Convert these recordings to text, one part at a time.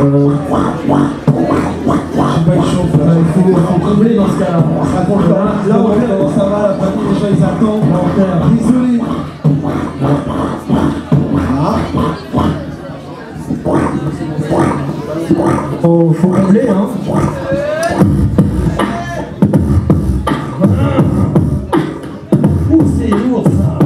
faut combler dans ce cas-là. Là, on perd, ça va, la famille, les gens, ils attendent. Là, on perd. Désolé. Faut combler, hein. Ouh, c'est lourd, ça.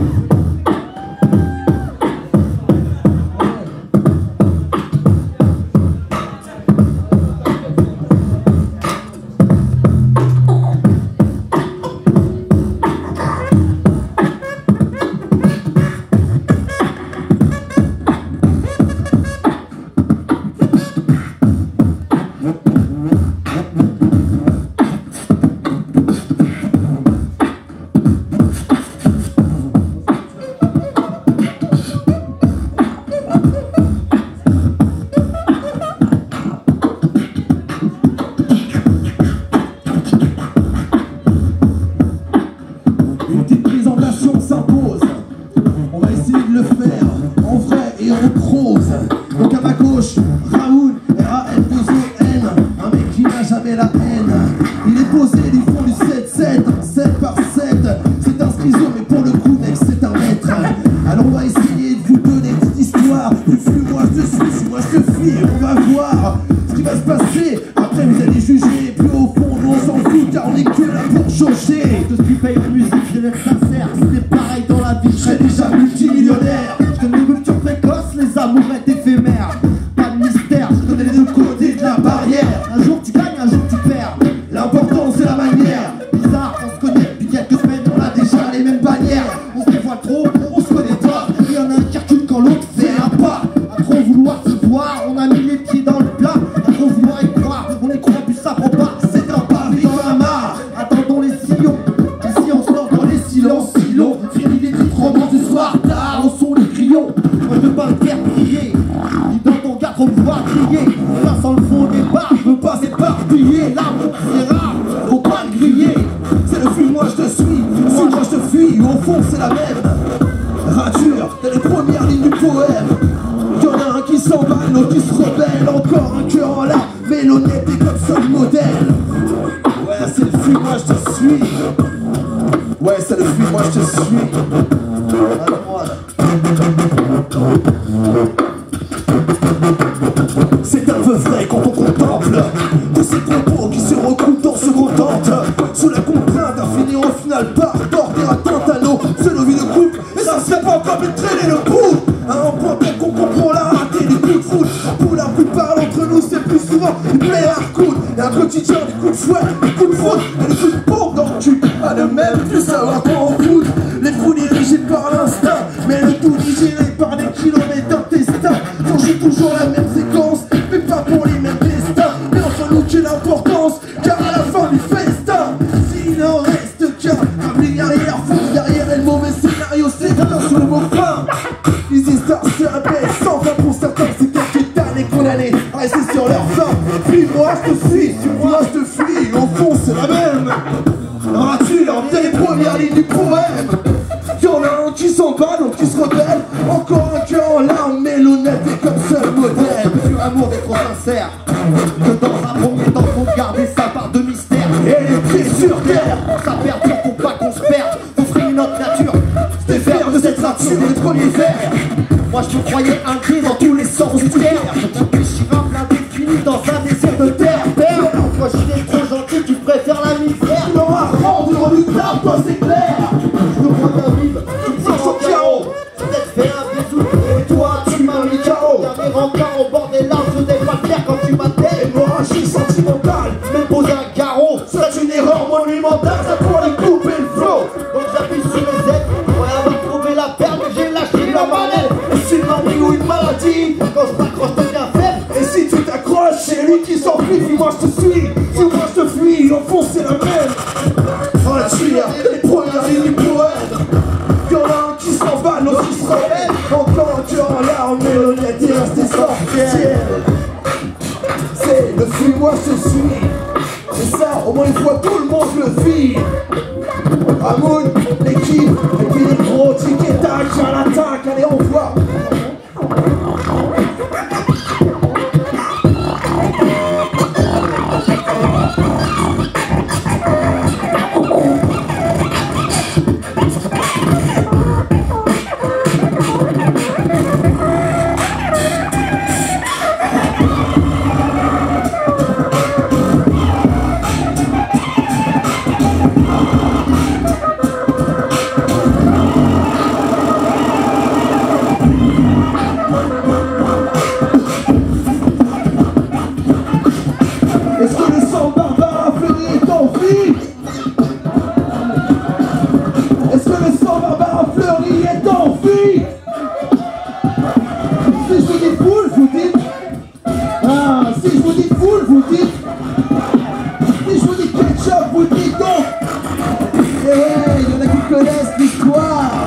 Si je vous dis foule, vous dites. Si je vous dis ketchup, vous dites donc. Et ouais, il y en a qui connaissent l'histoire.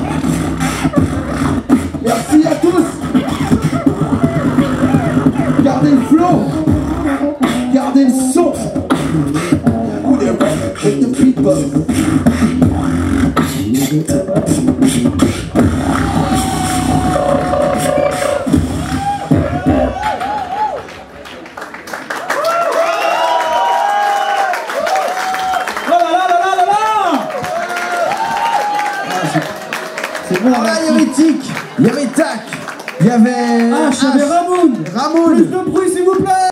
Merci à tous. Gardez le flow. Gardez le son. Who they rap with the people. C'est bon, là, il y avait Tic, il y avait Tac, il y avait... Ah, je savais Ramoun. Ramoun. Plus de bruit, s'il vous plaît.